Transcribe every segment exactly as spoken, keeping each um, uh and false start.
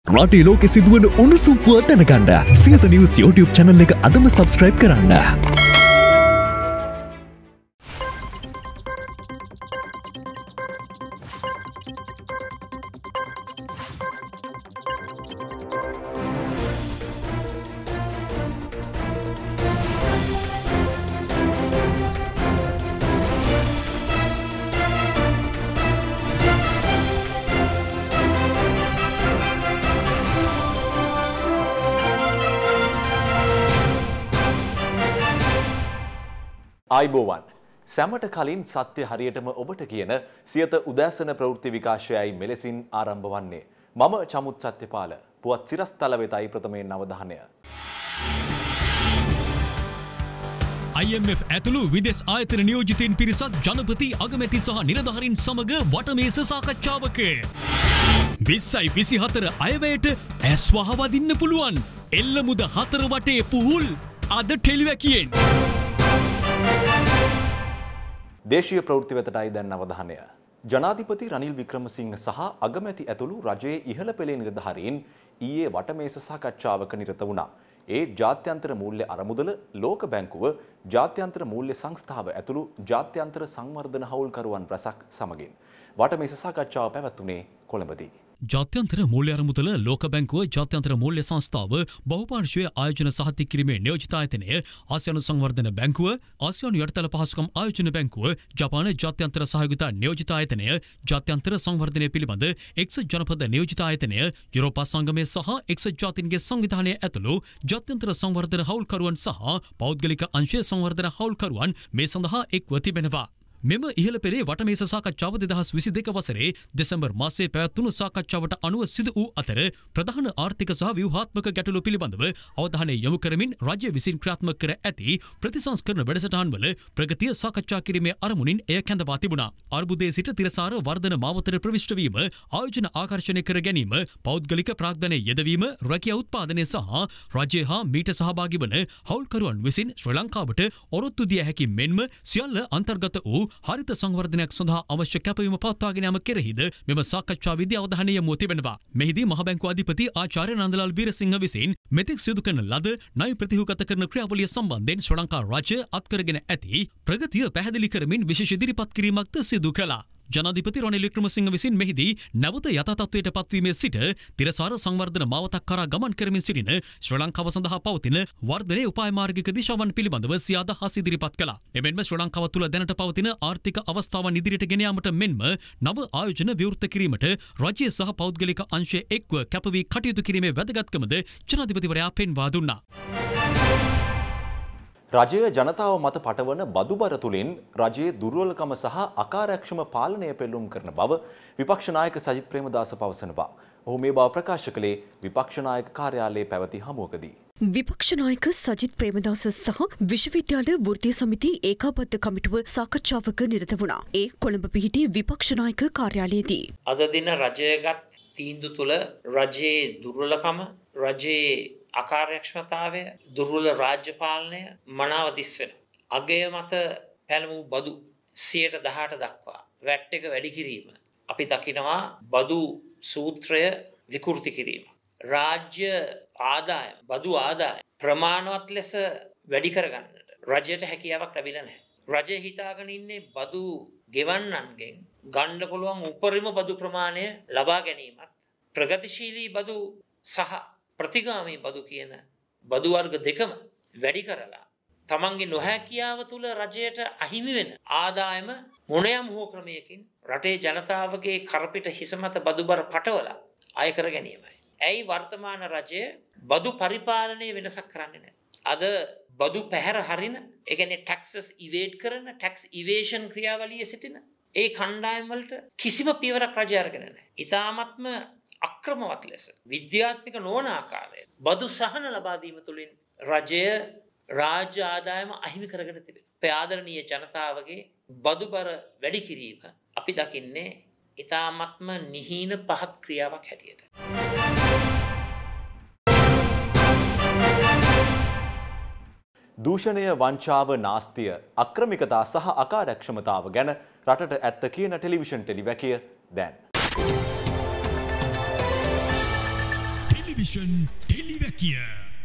රටේ ලෝකෙ සිදුවන උණුසුම් පුවත් දැනගන්න සියත නිවුස් YouTube channel එක අදම subscribe කරන්න. ආයිබෝවන් සැමට කලින් සත්‍ය හරියටම ඔබට කියන සියත උදෑසන ප්‍රවෘත්ති විකාශයයි මෙලෙසින් ආරම්භ වන්නේ. මම චමුත් සත්‍යපාල පුවත් සිරස්තල වෙතයි ප්‍රථමයෙන් අවධානය. I M F ඇතුළු විදේශ ආයතන නියෝජිතයින් පිරිසක් ජනපති අගමැති සහ නිලධාරීන් සමග වටමේස සාකච්ඡාවක විස්සයි විසිහතර අයවැයට ඇස් වහවදින්න පුළුවන් එල්ලමුද හතර වටේ පුහුල් අද ටෙලිවැකියෙන්. දේශීය ප්‍රවෘත්ති වෙතටයි දැන් අවධානය. ජනාධිපති රනිල් වික්‍රමසිංහ සහ අගමැති ඇතුළු රජයේ ඉහළ පෙළේ නිලධාරීන් ඊයේ වටමේස සාකච්ඡාවක නිරත වුණා. ඒ ජාත්‍යන්තර මූල්‍ය අරමුදල ලෝක බැංකුව ජාත්‍යන්තර මූල්‍ය සංස්ථාව ඇතුළු ජාත්‍යන්තර සංවර්ධන හවුල්කරුවන් රැසක් සමගින් වටමේස සාකච්ඡාව පැවැත්වුණේ කොළඹදී. ජාත්‍යන්තර මූල්‍ය අරමුදල ලෝක බැංකුව ජාත්‍යන්තර මූල්‍ය සංස්ථාව බහුපාර්ශ්වීය ආයෝජන සහතික කිරීමේ නියෝජිත ආයතනය ආසියානු සංවර්ධන බැංකුව ආසියානු යටිතල පහසුකම් ආයෝජන බැංකුව ජපාන ජාත්‍යන්තර සහයෝගිතා නියෝජිත ආයතනය ජාත්‍යන්තර සංවර්ධනය පිළිබඳ එක්සත් ජනපද නියෝජිත ආයතනය යුරෝපා සංගමය සහ එක්සත් ජාතීන්ගේ සංවිධානය ඇතුළු ජාත්‍යන්තර සංවර්ධන හවුල්කරුවන් සහ පෞද්ගලික අංශය සංවර්ධන හවුල්කරුවන් මේ සඳහා එක්ව තිබෙනවා. මෙම ඉහළ පෙළේ වටමේස සාකච්ඡාව දෙදහස් විසි දෙක වසරේ දෙසැම්බර් මාසයේ පැවැත්වුණු සාකච්ඡාවට අනුව සිදු වූ අතර ප්‍රධාන ආර්ථික සහ ව්‍යුහාත්මක ගැටලු පිළිබඳව අවධානය යොමු කරමින් රජය විසින් ක්‍රියාත්මක කර ඇති ප්‍රතිසංස්කරණ වැඩසටහන්වල ප්‍රගතිය සාකච්ඡා කිරීමේ අරමුණින් එය කැඳවා තිබුණා. අර්බුදයේ සිට තිරසාර වර්ධන මාවතට ප්‍රවිෂ්ඨ වීම, ආයෝජන ආකර්ෂණය කර ගැනීම, පෞද්ගලික ප්‍රාග්ධනය යෙදවීම, රැකියා උත්පාදනය සහ රජය හා මීට සහභාගී වන හවුල්කරුවන් විසින් ශ්‍රී ලංකාවට ඔරොත්තු දිය හැකි මෙන්ම සියල්ල අන්තර්ගත වූ හරිත සංවර්ධනයක් සඳහා අවශ්‍ය කැපවීම පවත්වාගෙන යාම කෙරෙහිද මෙම සාකච්ඡාවේදී අවධානය යොමු තිබෙනවා. මෙහිදී මහ බැංකුව අධිපති ආචාර්ය නන්දලාල් වීරසිංහ විසින් මෙතෙක් සිදු කරන ලද ණය ප්‍රතිහුගත කරන ක්‍රියාවලිය සම්බන්ධයෙන් ශ්‍රී ලංකා රාජ්‍ය අත්කරගෙන ඇති ප්‍රගතිය පැහැදිලි කරමින් විශේෂ ඉදිරිපත් කිරීමක්ද සිදු කළා. ජනාධිපති රනිල් වික්‍රමසිංහ විසින් මෙහිදී නැවත යථා තත්ත්වයට පත්වීමේ සිට තිරසාර සංවර්ධන මාවතක් කරා ගමන් කරමින් සිටින ශ්‍රී ලංකාව සඳහා පවතින වර්ධනයේ උපාය මාර්ගික දිශාවන් පිළිබඳව සිය අදහස් ඉදිරිපත් කළා. එමෙන්ම ශ්‍රී ලංකාව තුළ දැනට පවතින ආර්ථික අවස්ථාවන් ඉදිරියට ගෙන යාමට මෙන්ම නව ආයෝජන විවෘත කිරීමට රජය සහ පෞද්ගලික අංශය එක්ව කැපවී කටයුතු කිරීමේ වැදගත්කමද ජනාධිපතිවරයා පෙන්වා දුන්නා. රජය ජනතාව මත පටවන බදුබර තුළින් රජයේ දුර්වලකම සහ අකාර්යක්ෂම පාලනය පෙන්නුම් කරන බව විපක්ෂ නායක සජිත් ප්‍රේමදාස පවසනවා. ඔහු මේ බව ප්‍රකාශ කළේ විපක්ෂ නායක කාර්යාලයේ පැවති හමුවකදී. විපක්ෂ නායක සජිත් ප්‍රේමදාස සහ විශ්වවිද්‍යාල වෘත්තීය සමිති ඒකාබද්ධ කමිටුව සාකච්ඡාවක නිරත වුණා. ඒ කොළඹ පිහිටි විපක්ෂ නායක කාර්යාලයේදී. අද දින රජයගත් තීන්දුව තුළ රජයේ දුර්වලකම, රජයේ අකාර්යක්ෂමතාවය, දුර්වල රාජ්‍ය පාලනය මනාව දිස් වෙන. අගය මත පැනවූ බදු සියයට දහඅට දක්වා වැට් එක වැඩි කිරීම අපි දකිනවා බදු සූත්‍රය විකෘති කිරීම. රාජ්‍ය ආදායම්, බදු ආදායම් ප්‍රමාණවත් ලෙස වැඩි කරගන්නට රජයට හැකියාවක් ලැබිලා නැහැ. රජය හිතාගෙන ඉන්නේ බදු ගෙවන්නන්ගෙන් ගන්න පුළුවන් උපරිම බදු ප්‍රමාණය ලබා ගැනීමත්, ප්‍රගතිශීලී බදු සහ ප්‍රතිගාමී බදු කියන බදු වර්ග දෙකම වැඩි කරලා තමන්ගේ නොහැකියාව තුළ රජයට අහිමි වෙන ආදායම මොනෑම හෝ ක්‍රමයකින් රටේ ජනතාවගේ කරපිට හිස මත බදුබර පටවලා අය කර ගැනීමයි. ඇයි වර්තමාන රජය බදු පරිපාලනයේ වෙනසක් කරන්නේ නැහැ? අද බදු පැහැර හරින, ඒ කියන්නේ ටැක්සස් ඉවේඩ් කරන, ටැක්ස් ඉවේෂන් ක්‍රියාවලියේ සිටින ඒ කණ්ඩායම් වලට කිසිම පියවරක් රජය අරගෙන නැහැ. ඊ타මත්ම අක්‍රමවත් ලෙස විද්‍යාත්මක නොවන ආකාරයෙන් බදු සහන ලබා දීම තුළින් රජය රාජ්‍ය ආදායම අහිමි කරගෙන තිබෙනවා. අපේ ආදරණීය ජනතාවගේ බදුබර වැඩි කිරීම අපි දකින්නේ ඊ타මත්ම නිහීන පහත් ක්‍රියාවක් හැටියට. දූෂණය, වංචාව, නාස්තිය, අක්‍රමිකතා සහ අකාර්යක්ෂමතාව ගැන රටට ඇත්ත කියන ටෙලිවිෂන් ටෙලිවැකිය දැන්. ටෙලිවිෂන් ටෙලිවැකිය.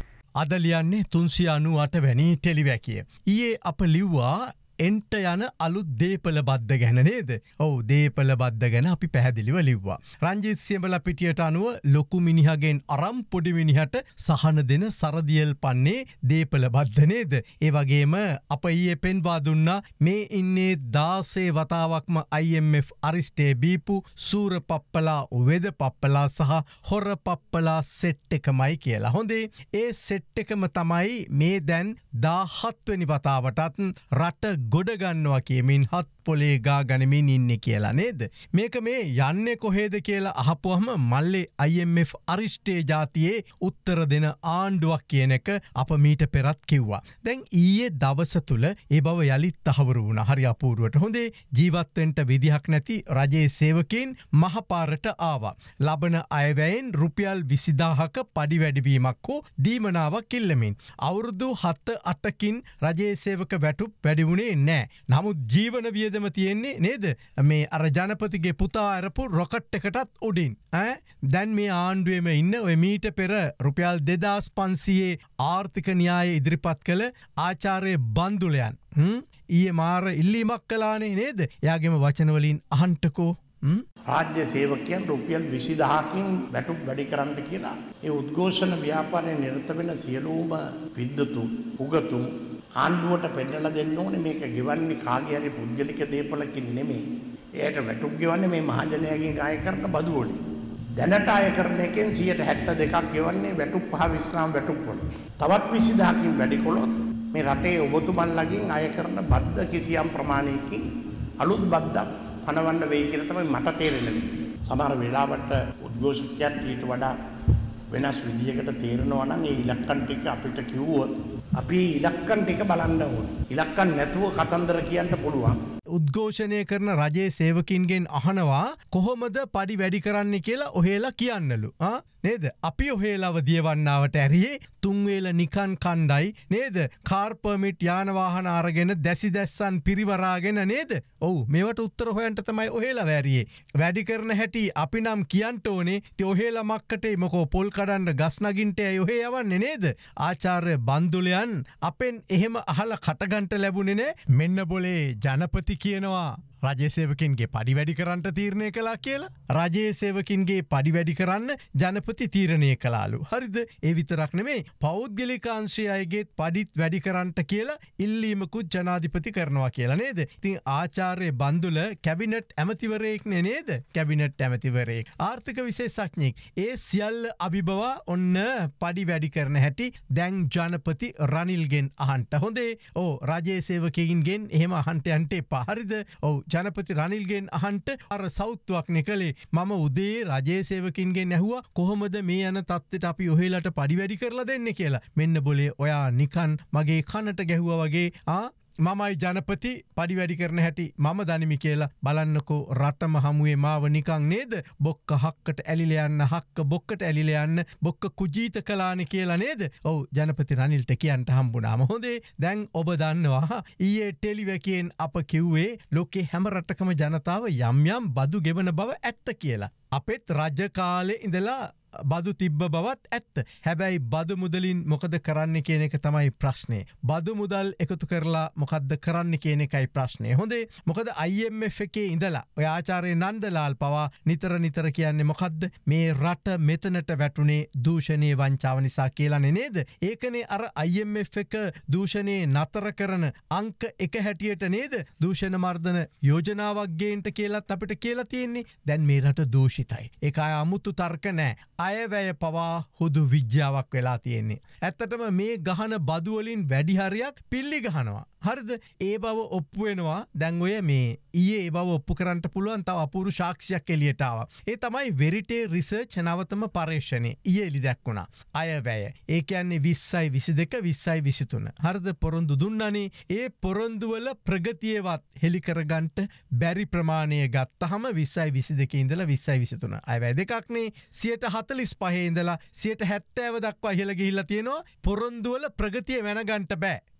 අද ලියන්නේ තුන්සිය අනූඅට වැනි ටෙලිවැකිය. ඊයේ අප ලිව්වා එන්ට යන අලුත් දීපල බද්ද ගැන නේද? ඔව් දීපල බද්ද ගැන අපි පැහැදිලිව ලිව්වා. රංජිත් සියඹලා පිටියට අනුව ලොකු මිනිහගෙන් අරම් පොඩි මිනිහට සහන දෙන සරදියල් පන්නේ දීපල බද්ද නේද? ඒ වගේම අප ඊයේ පෙන්වා දුන්නා මේ ඉන්නේ දාසේ වතාවක්ම I M F අරිස්ටේ බීපු සූර පප්පලා වෙද පප්පලා සහ හොර පප්පලා සෙට් එකමයි කියලා. හොඳේ ඒ සෙට් එකම තමයි මේ දැන් දාහත් වෙනි වතාවටත් රට ගොඩගන්නවා කියමින් හත් පොලේ ගා ගනිමින් ඉන්නේ කියලා නේද? මේක මේ යන්නේ කොහෙද කියලා අහපුවහම මල්ලේ I M F අරිෂ්ටේ ජාතියේ උත්තර දෙන ආණ්ඩුවක් කියන එක අප මීට පෙරත් කිව්වා. දැන් ඊයේ දවස තුල ඒ බව යලිත් තහවුරු වුණා. හරි අපූර්වට. හොඳේ ජීවත් වෙන්න විදිහක් නැති රජයේ සේවකයන් මහපාරට ආවා. ලබන අයවැයෙන් රුපියල් විසිදාහක පඩි වැඩිවීමක් හෝ දීමනාවක් ඉල්ලමින්. අවුරුදු හත අටකින් රජයේ සේවක වැටුප් වැඩි වුණේ නෑ. නමුත් ජීවන වියදම තියෙන්නේ නේද? මේ අර ජනපතිගේ පුතා අරපු රොකට් එකටත් උඩින්. ඈ දැන් මේ ආණ්ඩුවේම ඉන්න ඔය මීට පෙර රුපියල් දෙදාස් පන්සීයේ ආර්ථික න්‍යාය ඉදිරිපත් කළ ආචාර්ය බන්දුලයන් හ්ම් ඊයේ මාර ඉල්ලීමක් කළානේ නේද? එයාගේම වචන වලින් අහන්නකෝ. රාජ්‍ය සේවකයන් රුපියල් විසිදහකින් වැටුප් වැඩි කරන්න කියලා ඒ උද්ඝෝෂණ ව්‍යාපාරයේ නිරත වෙන සියලුම විද්වතුන් උගතුන් ආණ්ඩුවට පෙන්නලා දෙන්න ඕනේ මේක ගෙවන්නේ කාගේ හරි පුද්ගලික දේපලකින් නෙමෙයි. එයාට වැටුප් ගෙවන්නේ මේ මහජනයාගෙන් ආය කරන බදු වලින්. දැනට ආය කරන එකෙන් සියයට හැත්තෑ දෙකක් ගෙවන්නේ වැටුප් පහ විශ්‍රාම වැටුප් වල. තවත් විසිදහකින් වැඩි කළොත් මේ රටේ ඔබතුමන්ලගෙන් ආය කරන බද්ද කිසියම් ප්‍රමාණයකින් අලුත් බද්දක් පනවන්න වෙයි කියලා තමයි මට තේරෙන්නේ. සමහර වෙලාවට උද්ඝෝෂකයන් ඊට වඩා වෙනස් විදියකට තේරෙනවා නම් ඒ ඉලක්කම් ටික අපිට කිව්වොත් අපි ඉලක්කම් ටික බලන්න ඕනේ. ඉලක්කම් නැතුව කතන්දර කියන්න පුළුවන්. උද්ඝෝෂණය කරන රජයේ සේවකින්ගෙන් අහනවා කොහොමද පඩි වැඩි කරන්න කියලා ඔහෙලා කියන්නලු. ආ නේද? අපි ඔහෙලාව දියවන්නාවට ඇරියේ තුන් වේල නිකන් කණ්ඩයි නේද? කාර් පර්මිට් යාන වාහන අරගෙන දැසි දැස්සන් පිරිවරාගෙන නේද? ඔව් මේවට උත්තර හොයන්න තමයි ඔහෙලා වැරියේ. වැඩි කරන හැටි අපි නම් කියන්න ඕනේ. ඉතින් ඔහෙලා මක්කටේ මොකෝ පොල් කඩන්න ගස් නගින්ට ඇයි ඔහෙ යවන්නේ නේද? ආචාර්ය බන්දුලයන් අපෙන් එහෙම අහලා කටගන්ට ලැබුණේ නෑ. මෙන්න බොලේ ජනපති කියනවා රජයේ සේවකින්ගේ පඩි වැඩි කරන්න තීරණය කළා කියලා. රජයේ සේවකින්ගේ පඩි වැඩි කරන්න ජනපති තීරණය කළාලු. හරිද? ඒ විතරක් නෙමෙයි පෞද්ගලික අංශය අයගේත් පඩිත් වැඩි කරන්න කියලා ඉල්ලීමකුත් ජනාධිපති කරනවා කියලා නේද? ඉතින් ආචාර්ය බන්දුල කැබිනට් ඇමතිවරයෙක් නේද? කැබිනට් ඇමතිවරයෙක්. ආර්ථික විශේෂඥයෙක්. ඒ සියල්ල අභිබවා ඔන්න පඩි වැඩි කරන හැටි දැන් ජනපති රනිල්ගෙන් අහන්න. හොඳේ. ඔව් රජයේ සේවකයින්ගෙන් එහෙම අහන්න යන්න එපා. හරිද? ඔව් ජනපති රනිල්ගෙන් අහන්ට අර සෞත්තුවක්නේ කළේ. මම උදේ රජයේ සේවකින්ගෙන් ඇහුවා කොහොමද මේ යන තත්ත්වයට අපි ඔහෙලට පඩි වැඩි කරලා දෙන්නේ කියලා. මෙන්න බොලේ ඔයා නිකන් මගේ කනට ගැහුවා වගේ ආ මමයි ජනපති පඩි වැඩි කරන හැටි මම දනිමි කියලා බලන්නකෝ රටම හමුවේ මාව නිකන් නේද? බොක්ක හක්කට ඇලිලා යන්න හක්ක බොක්කට ඇලිලා යන්න බොක්ක කුජීත කළානේ කියලා නේද? ඔව් ජනපති රනිල්ට කියන්න හම්බුනාම හොඳේ. දැන් ඔබ දන්නවා ඊයේ ටෙලිවැකියෙන් අප කිව්වේ ලෝකේ හැම රටකම ජනතාව යම් යම් බදු ගෙවන බව ඇත්ත කියලා. අපෙත් රජ කාලේ ඉඳලා බදු තිබ්බ බවත් ඇත්ත. හැබැයි බදු මුදලින් මොකද කරන්න කියන එක තමයි ප්‍රශ්නේ. බදු මුදල් එකතු කරලා මොකද්ද කරන්න කියන එකයි ප්‍රශ්නේ. හොඳේ. මොකද I M F එකේ ඉඳලා ඔය ආචාර්ය නන්දලාල් පවා නිතර නිතර කියන්නේ මොකද්ද? මේ රට මෙතනට වැටුනේ දූෂණයේ වංචාව නිසා කියලානේ නේද? ඒකනේ අර I M F එක දූෂණේ නතර කරන අංක එක හැටියට නේද? දූෂණ මර්ධන යෝජනාවක් ගේන්න කියලාත් අපිට කියලා තියෙන්නේ. දැන් මේ රට දූෂිතයි. ඒක ආය අමුතු තර්ක නෑ. අයවැය පවා හුදු විද්‍යාවක් වෙලා තියෙන්නේ. ඇත්තටම මේ ගහන බදු වලින් වැඩි හරියක් පිල්ලි ගහනවා. හරිද? ඒ බව ඔප්පු වෙනවා. දැන් ඔය මේ ඊයේ ඒ බව ඔප්පු කරන්න පුළුවන් තව අපූර්ව සාක්ෂියක් එළියට ආවා. ඒ තමයි වෙරිටේ රිසර්ච් නවතම පරීක්ෂණය. ඊයේ එළි දැක්ුණා. අයවැය. ඒ කියන්නේ විස්සයි විසිදෙක විස්සයි විසිතුන. හරිද? පොරොන්දු දුන්නානේ. ඒ පොරොන්දු වල ප්‍රගතියවත් හෙලි කරගන්න බැරි ප්‍රමාණය ගත්තහම විස්සයි විසිදෙක ඉඳලා විස්සයි විසිතුන. අයවැය දෙකක්නේ. සියයට හතළිස් පහේ ඉඳලා සියයට හැත්තෑව දක්වා ඉහළ ගිහිල්ලා තියෙනවා. පොරොන්දු වල ප්‍රගතිය වෙනගන්න බෑ.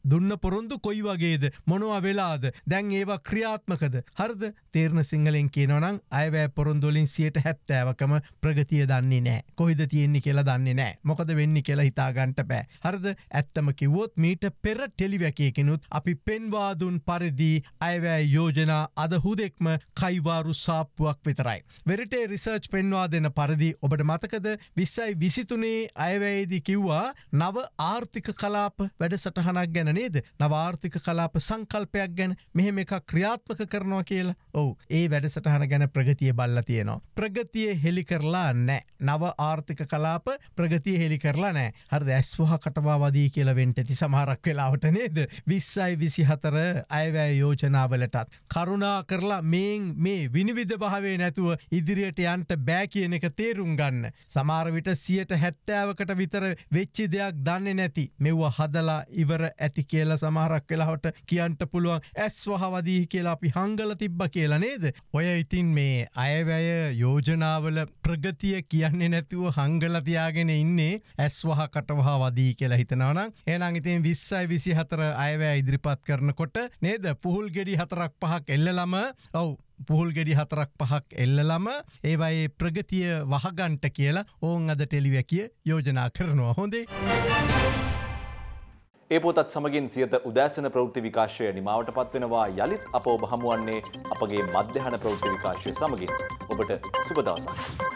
දුන්න පොරොන්දු කොයි වගේද මොනවා වෙලාද දැන් ඒවා ක්‍රියාත්මකද හරිද තේරණ සිංහලෙන් කියනවනම් අයවැය පොරොන්දු වලින් සියයට හැත්තෑවකම ප්‍රගතිය දන්නේ නැහැ කොයිද තියෙන්නේ කියලා දන්නේ නැහැ මොකද වෙන්නේ කියලා හිතා ගන්න බෑ හරිද ඇත්තම කිව්වොත් මීට පෙර ටෙලිවැකයකිනුත් අපි පෙන්වා දුන් පරිදි අයවැය යෝජනා අද හුදෙක්ම කයිවාරු සාප්පුවක් විතරයි වෙරිටේ රිසර්ච් පෙන්වා දෙන පරිදි ඔබට මතකද විස්සයි විසිතුනේ අයවැයේදී කිව්වා නව ආර්ථික කලාප වැඩසටහනක් ගැන නේද නව ආර්ථික කලාප සංකල්පයක් ගැන මෙහෙම එකක් ක්‍රියාත්මක කරනවා කියලා ඔව් ඒ වැඩසටහන ගැන ප්‍රගතිය බල්ලා තියෙනවා ප්‍රගතිය හෙලි කරලා නැහැ නව ආර්ථික කලාප ප්‍රගතිය හෙලි කරලා නැහැ හරිද ඇස්වහ කටවා වදී කියලා වෙන්න ඇති සමහරක් වෙලාවට නේද විස්සයි විසිහතර අයවැය යෝජනාවලටත් කරුණා කරලා මේන් මේ විනිවිද භාවයේ නැතුව ඉදිරියට යන්න බෑ කියන එක තේරුම් ගන්න සමහර විට සියයට හැත්තෑවකට විතර වෙච්ච දෙයක් දන්නේ නැති මෙව්ව හදලා ඉවර ඇති කියලා සමහරක් වෙලාවට කියන්න පුළුවන් ඇස්වහ වදී කියලා අපි හංගලා තිබ්බා කියලා නේද ඔය ඉතින් මේ අයවැය යෝජනාවල ප්‍රගතිය කියන්නේ නැතුව හංගලා තියාගෙන ඉන්නේ ඇස්වහ කටවහ වදී කියලා හිතනවා නම් එහෙනම් ඉතින් විස්සයි විසිහතර අයවැය ඉදිරිපත් කරනකොට නේද පුහුල් ගෙඩි හතරක් පහක් එල්ලලම ඔව් පුහුල් ගෙඩි හතරක් පහක් එල්ලලම ඒවයේ ප්‍රගතිය වහගන්ට කියලා ඕන් අද ටෙලිවැකිය යෝජනා කරනවා හොඳේ ඒ පොතත් සමගින් සියත උදෑසන ප්‍රවෘත්ති විකාශය නිමාවට පත්වෙනවා යළිත් අප ඔබ හමුවන්නේ අපගේ මධ්‍යහන ප්‍රවෘත්ති විකාශය සමගින් ඔබට සුබ දවසක්